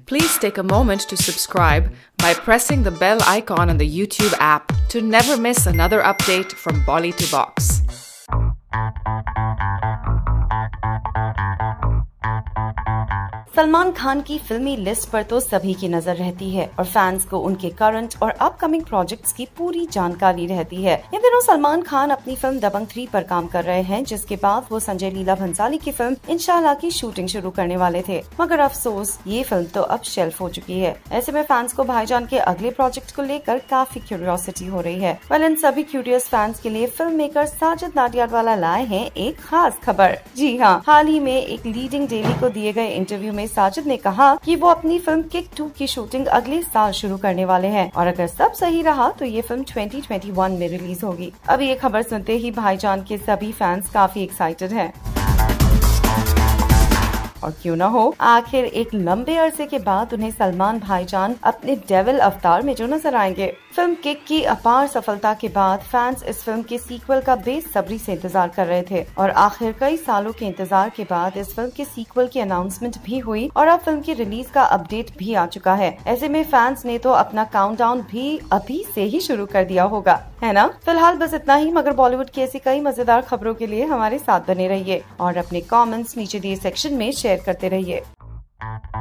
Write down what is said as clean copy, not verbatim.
Please take a moment to subscribe by pressing the bell icon on the YouTube app to never miss another update from Bolly to Box. Salman Khan की फिल्मी list पर तो सभी की नजर रहती है और फैंस को उनके करंट और अपकमिंग प्रोजेक्ट्स की पूरी जानकारी रहती है। इन दिनों सलमान खान अपनी फिल्म दबंग 3 पर काम कर रहे हैं, जिसके बाद वो संजय लीला भंसाली की फिल्म इंशाल्लाह की शूटिंग शुरू करने वाले थे, मगर अफसोस ये फिल्म तो अब शेल्फ हो चुकी है। ऐसे में फैंस को भाईजान के अगले प्रोजेक्ट को लेकर काफी क्यूरियोसिटी हो रही है। वेल, इन सभी क्यूरियस फैंस के लिए फिल्म मेकर साजिद नाडियाडवाला लाए हैं एक खास खबर। जी हाँ, हाल ही में एक लीडिंग डेली को दिए गए इंटरव्यू में साजिद ने कहा कि वो अपनी फिल्म किक 2 की शूटिंग अगले साल शुरू करने वाले हैं और अगर सब सही रहा तो ये फिल्म 2021 में रिलीज होगी। अब ये खबर सुनते ही भाईजान के सभी फैंस काफी एक्साइटेड हैं। और क्यों न हो, आखिर एक लंबे अरसे के बाद उन्हें सलमान भाईजान अपने डेविल अवतार में जो नजर आएंगे। फिल्म किक की अपार सफलता के बाद फैंस इस फिल्म के सीक्वल का बेसब्री से इंतजार कर रहे थे और आखिर कई सालों के इंतजार के बाद इस फिल्म के सीक्वल की अनाउंसमेंट भी हुई और अब फिल्म की रिलीज का अपडेट भी आ चुका है। ऐसे में फैंस ने तो अपना काउंटडाउन भी अभी से ही शुरू कर दिया होगा, है ना। फिलहाल बस इतना ही, मगर बॉलीवुड की ऐसी कई मजेदार खबरों के लिए हमारे साथ बने रहिए और अपने कमेंट्स नीचे दिए सेक्शन में शेयर करते रहिए।